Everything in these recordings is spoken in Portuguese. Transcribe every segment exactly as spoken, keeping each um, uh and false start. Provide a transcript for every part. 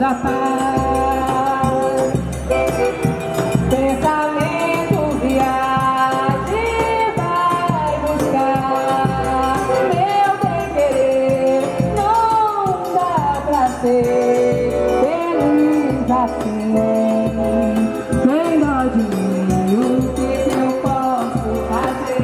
da paz. Pensamento, viagem, vai buscar meu bem-querer. Não dá pra ser feliz assim. Tem dó de mim, o que que eu posso fazer?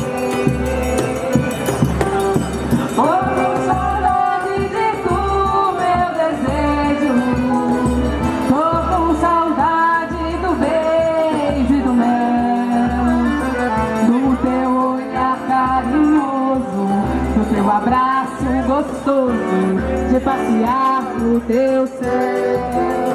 Oh, saudade de tu, meu desejo. Tô com saudade do beijo e do mel, do teu olhar carinhoso, do teu abraço gostoso, de passear no teu céu.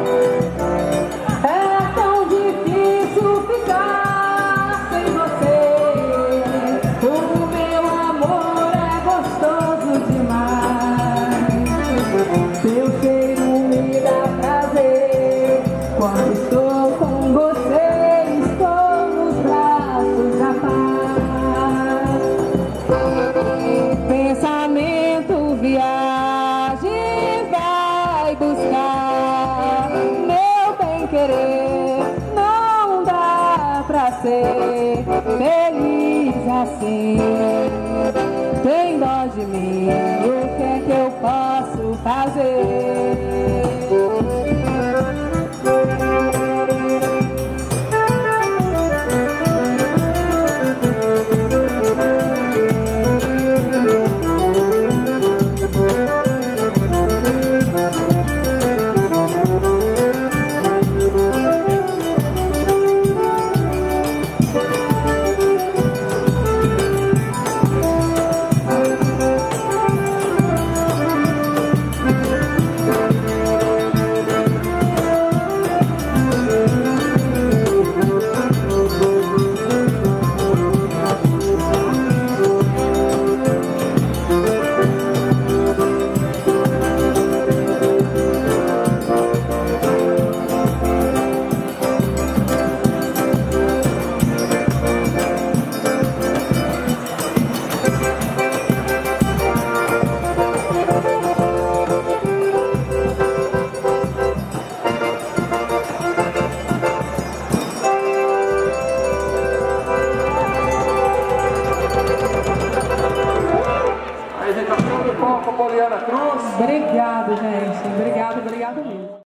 É tão difícil ficar sem você. O meu amor é gostoso demais. Teu cheiro me dá prazer. Quando estou com você, estou nos braços da paz. Pensamento, viagem, vai buscar meu bem-querer. Não dá pra ser feliz assim. Tem dó de mim, o que é que eu posso fazer? Apresentação do palco Poliana Cruz.